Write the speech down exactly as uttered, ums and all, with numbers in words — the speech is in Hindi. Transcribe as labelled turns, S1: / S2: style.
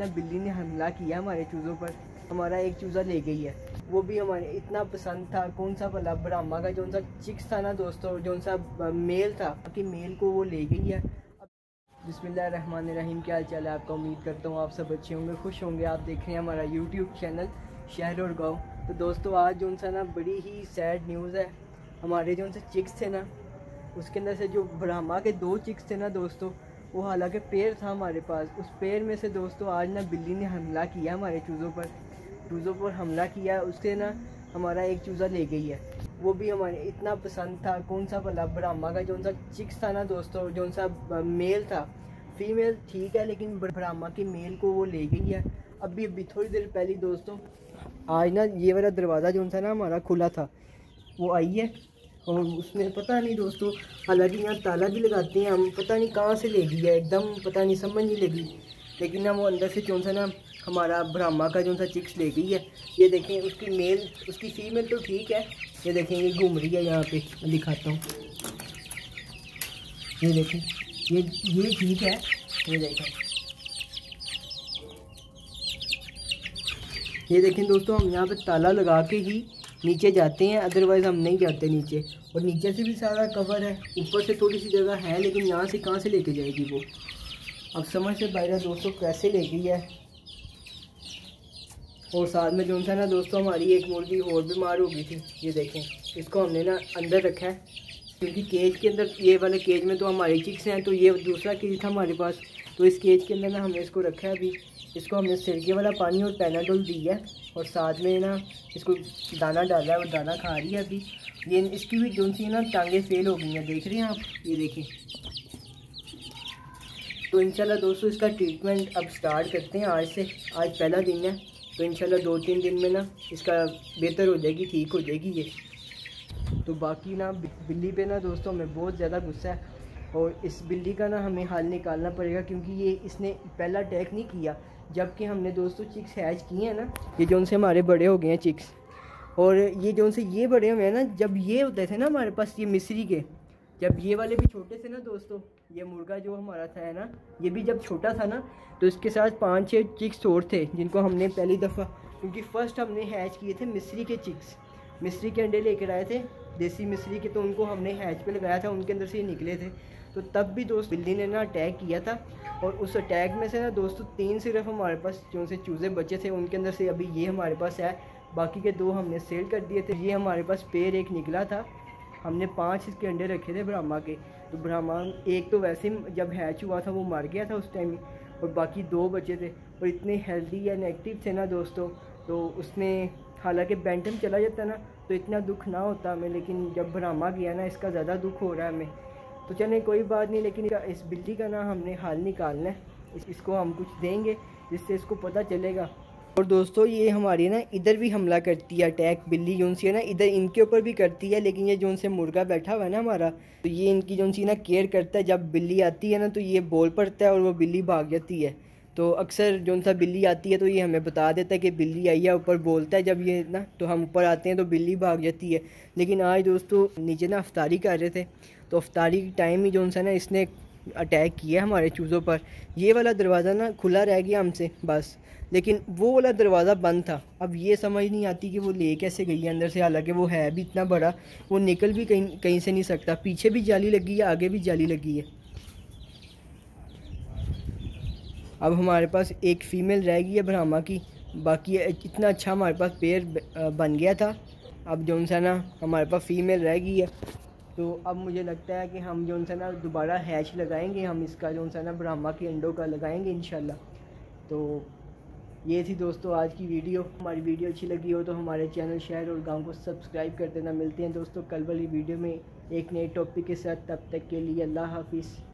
S1: ना बिल्ली ने हमला किया हमारे चूज़ों पर। हमारा एक चूज़ा ले गई है, वो भी हमारे इतना पसंद था। कौन सा भला, ब्राह्मा का जो सा चिक्स था ना दोस्तों, जो सा मेल था कि मेल को वो ले गई है। बिस्मिल्लाहिर्रहमानिर्रहीम, क्या हाल चाल है आपका? उम्मीद करता हूँ आप सब अच्छे होंगे, खुश होंगे। आप देख रहे हैं हमारा यूट्यूब चैनल शहर और गाँव। तो दोस्तों आज जो सा ना बड़ी ही सैड न्यूज़ है। हमारे जो से चिक्स थे ना, उसके अंदर से जो ब्राह्मा के दो चिक्स थे ना दोस्तों, वो हालांकि पेड़ था हमारे पास, उस पेड़ में से दोस्तों आज ना बिल्ली ने हमला किया हमारे चूज़ों पर चूज़ों पर हमला किया। उससे ना हमारा एक चूज़ा ले गई है, वो भी हमारे इतना पसंद था। कौन सा भला, ब्राह्मा का जो सा चिक्स था ना दोस्तों, जो सा मेल था। फीमेल ठीक है, लेकिन ब्राह्मा की मेल को वो ले गई है। अभी अभी थोड़ी देर पहले दोस्तों आज ना ये वाला दरवाज़ा जो सा ना हमारा खुला था, वो आई है और उसने पता नहीं दोस्तों, हालांकि यहाँ ताला भी लगाते हैं हम, पता नहीं कहाँ से ले गई है, एकदम पता नहीं समझ नहीं लगी। लेकिन ना वो अंदर से जो सा ना हमारा ब्राह्मा का जो सा चिक्स ले गई है। ये देखें उसकी मेल, उसकी फीमेल तो ठीक है। ये देखें ये घूम रही है यहाँ पे, मैं दिखाता हूँ। ये देखें ये ये ठीक है। ये देखें ये देखें दोस्तों, हम यहाँ पे ताला लगा के ही नीचे जाते हैं, अदरवाइज़ हम नहीं जाते नीचे। और नीचे से भी सारा कवर है, ऊपर से थोड़ी सी जगह है, लेकिन यहाँ से कहाँ से लेके जाएगी वो? अब समझ से बाहर दोस्तों कैसे ले गई है। और साथ में जो सा ना दोस्तों हमारी एक मुर्गी और बीमार हो गई थी। ये देखें, इसको हमने ना अंदर रखा है, क्योंकि केज के अंदर, ये वाले केज में तो हमारी चिक्स हैं, तो ये दूसरा केज था हमारे पास, तो इस केज के अंदर ना हमने इसको रखा है। अभी इसको हमने सिरके वाला पानी और पैनाडोल दी है, और साथ में ना इसको दाना डाला है, और दाना खा रही है अभी। ये इसकी भी जो सी ना टांगें फेल हो गई हैं, देख रहे हैं आप, ये देखें। तो इंशाल्लाह दोस्तों इसका ट्रीटमेंट अब स्टार्ट करते हैं आज से। आज पहला दिन है, तो इंशाल्लाह दो तीन दिन में ना इसका बेहतर हो जाएगी, ठीक हो जाएगी ये। तो बाकी ना बिल्ली पे ना दोस्तों हमें बहुत ज़्यादा गुस्सा है, और इस बिल्ली का ना हमें हाल निकालना पड़ेगा, क्योंकि ये इसने पहला अटैक नहीं किया। जबकि हमने दोस्तों चिक्स हैच किए हैं ना, ये जो उनसे हमारे बड़े हो गए हैं चिक्स, और ये जो उनसे ये बड़े हुए हैं ना, जब ये होते थे ना हमारे पास, ये मिस्री के, जब ये वाले भी छोटे थे ना दोस्तों, ये मुर्गा जो हमारा था है ना, ये भी जब छोटा था ना, तो इसके साथ पाँच छः चिक्स और थे, जिनको हमने पहली दफ़ा, क्योंकि फ़र्स्ट हमने हैच किए थे मिस्री के चिक्स, मिस्री के अंडे लेकर आए थे देसी मिस्री के, तो उनको हमने हैच पे लगाया था, उनके अंदर से ये निकले थे। तो तब भी दोस्त बिल्ली ने ना अटैक किया था, और उस अटैक में से ना दोस्तों तीन सिर्फ हमारे पास जो से चूज़े बचे थे, उनके अंदर से अभी ये हमारे पास है, बाकी के दो हमने सेल कर दिए थे। ये हमारे पास पेड़ एक निकला था, हमने पाँच इसके अंडे रखे थे ब्राह्मा के। तो ब्राह्मा एक तो वैसे जब हैच हुआ था वो मर गया था उस टाइम, और बाकी दो बचे थे, और इतने हेल्दी या एक्टिव थे ना दोस्तों। तो उसने, हालांकि बैंटम चला जाता ना तो इतना दुख ना होता हमें, लेकिन जब ब्राह्मा गया ना, इसका ज़्यादा दुख हो रहा है हमें। तो चलें कोई बात नहीं, लेकिन इस बिल्ली का ना हमने हाल निकालना है, इस, इसको हम कुछ देंगे जिससे इसको पता चलेगा। और दोस्तों ये हमारी ना इधर भी हमला करती है, अटैक बिल्ली जो सी है ना इधर इनके ऊपर भी करती है, लेकिन ये जो से मुर्गा बैठा हुआ है ना हमारा, तो ये इनकी जो सी ना केयर करता है। जब बिल्ली आती है ना तो ये बोल पड़ता है और वो बिल्ली भाग जाती है। तो अक्सर जो सा बिल्ली आती है तो ये हमें बता देता है कि बिल्ली आई है, ऊपर बोलता है जब ये ना, तो हम ऊपर आते हैं तो बिल्ली भाग जाती है। लेकिन आज दोस्तों नीचे ना अफ्तारी कर रहे थे, तो अफ्तारी के टाइम ही जो सा ना इसने अटैक किया हमारे चूज़ों पर। ये वाला दरवाज़ा ना खुला रह गया हमसे बस, लेकिन वो वाला दरवाज़ा बंद था। अब ये समझ नहीं आती कि वो ले कैसे गई है अंदर से, हालांकि वो है भी इतना बड़ा, वो निकल भी कहीं कहीं से नहीं सकता। पीछे भी जाली लगी है, आगे भी जाली लगी है। अब हमारे पास एक फ़ीमेल रह गई है ब्राह्मा की, बाकी इतना अच्छा हमारे पास पेड़ बन गया था। अब जो सा ना हमारे पास फ़ीमेल रह गई है, तो अब मुझे लगता है कि हम जो सा ना दोबारा हैच लगाएंगे, हम इसका जो सा ना ब्राह्मा के अंडों का लगाएंगे इंशाल्लाह। तो ये थी दोस्तों आज की वीडियो। हमारी वीडियो अच्छी लगी हो तो हमारे चैनल शहर और गांव को सब्सक्राइब कर देना। मिलते हैं दोस्तों कल वाली वीडियो में एक नए टॉपिक के साथ, तब तक के लिए अल्लाह हाफिज़।